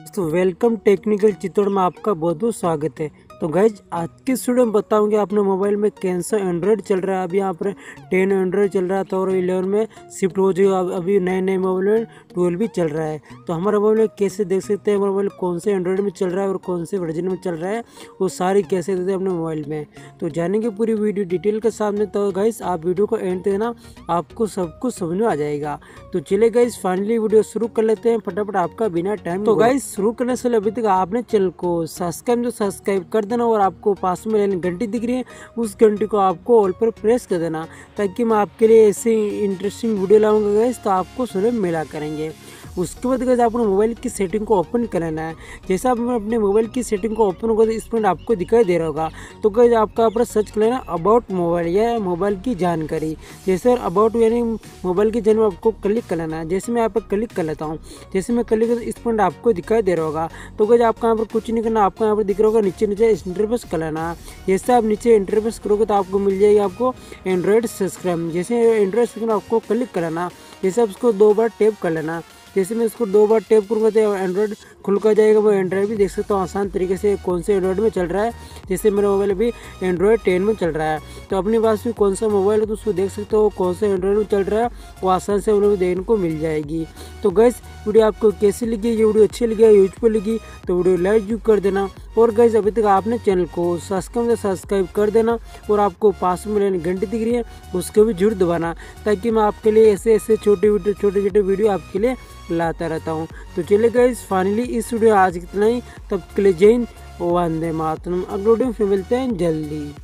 तो welcome technical Chittor में आपका बहुत बहुत स्वागत है। तो गाइज आज की वीडियो में बताऊंगे अपने मोबाइल में कौन सा एंड्रॉयड चल रहा है। अभी यहाँ पर 10 एंड्रॉयड चल रहा था और 11 में शिफ्ट हो जाएगा। अभी नए नए मोबाइल में 12 भी चल रहा है। तो हमारे मोबाइल में कैसे देख सकते हैं हमारा मोबाइल कौन से एंड्रॉयड में चल रहा है और कौन से वर्जन में चल रहा है, वो सारी कैसे देते हैं अपने मोबाइल में। तो जानेंगे पूरी वीडियो डिटेल के सामने। तो गाइज आप वीडियो को एंड देना, आपको सब कुछ समझ में आ जाएगा। तो चले गाइज फाइनली वीडियो शुरू कर लेते हैं फटाफट आपका बिना टाइम। तो गाइज शुरू करने से अभी तक आपने चैनल को सब्सक्राइब कर देना और आपको पास में घंटी दिख रही है, उस घंटी को आपको ऑल पर प्रेस कर देना ताकि मैं आपके लिए ऐसे इंटरेस्टिंग वीडियो लाऊंगा गाइस, तो आपको सुने मिला करेंगे। उसके बाद गाइस आपने मोबाइल की सेटिंग को ओपन कर लेना है। जैसे आप अपने मोबाइल की सेटिंग को ओपन होगा तो इस पर आपको दिखाई दे रहा होगा। तो गाइस आपका पर सर्च कर लेना अबाउट मोबाइल या मोबाइल की जानकारी। जैसे अबाउट यानी मोबाइल की जानकारी आपको क्लिक कर लेना है। जैसे मैं यहाँ पर क्लिक कर लेता हूँ, जैसे मैं क्लिक कर इस पर आपको दिखाई दे रहा होगा। तो गाइस आपका यहाँ पर कुछ नहीं करना, आपको यहाँ पर दिख रहा होगा नीचे नीचे इंटरफेस कर लेना। जैसे आप नीचे इंटरफेस करोगे तो आपको मिल जाएगी आपको एंड्रॉयड सिस्टम। जैसे एंड्रॉयड सिस्टम आपको क्लिक कर लेना। जैसे आप उसको 2 बार टैप कर लेना। जैसे मैं इसको 2 बार टैप करूँगा तो एंड्रॉयड खुल कर जाएगा। वो एंड्रॉयड भी देख सकता हूँ आसान तरीके से कौन से एंड्रॉयड में चल रहा है। जैसे मेरा मोबाइल अभी एंड्रॉयड 10 में चल रहा है, तो अपने पास भी कौन सा मोबाइल है तो उसको देख सकते हो कौन सा एंड्रॉयड में चल रहा है, वो आसान से उन्हें देखने को मिल जाएगी। तो गाइस वीडियो आपको कैसी लगी, ये वीडियो अच्छी लगी यूजफुल लगी तो वीडियो लाइक जरूर कर देना। और गाइस अभी तक आपने चैनल को सब्सक्राइब कर देना और आपको पास में घंटी दिख रही है उसको भी जरूर दबाना ताकि मैं आपके लिए ऐसे छोटे वीडियो आपके लिए लाता रहता हूँ। तो चलिए गाइस फाइनली इस वीडियो आज इतना ही। तब के लिए जय हिंद, वंदे मातरम। अगले वीडियो में मिलते हैं जल्दी।